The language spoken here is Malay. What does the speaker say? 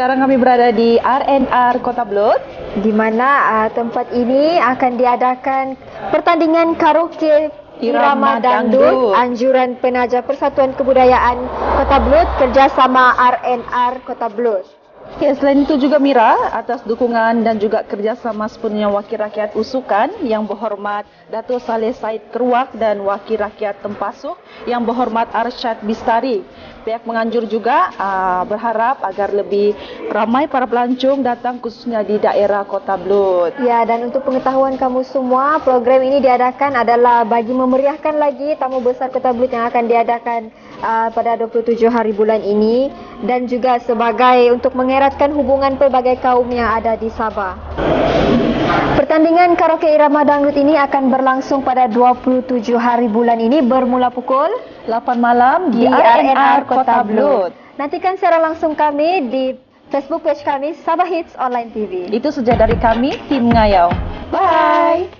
Sekarang kami berada di RNR Kota Belud, di mana tempat ini akan diadakan pertandingan karaoke Irama Dangdut anjuran penaja Persatuan Kebudayaan Kota Belud kerjasama RNR Kota Belud. Ya, selain itu juga Mira, atas dukungan dan juga kerjasama sepenuhnya Wakil Rakyat Usukan yang berhormat Datuk Saleh Said Keruak dan Wakil Rakyat Tempasuh yang berhormat Arsyad Bistari. Pihak menganjur juga berharap agar lebih ramai para pelancong datang khususnya di daerah Kota Belud. Ya, dan untuk pengetahuan kamu semua, program ini diadakan adalah bagi memeriahkan lagi tamu besar Kota Belud yang akan diadakan pada 27 hari bulan ini dan juga sebagai untuk mengeratkan hubungan pelbagai kaum yang ada di Sabah. Pertandingan karaoke Irama Dangdut ini akan berlangsung pada 27 hari bulan ini bermula pukul 8 malam di RNR Kota Belud. Nantikan secara langsung kami di Facebook page kami Sabah Hits Online TV. Itu saja dari kami, tim Ngayau. Bye.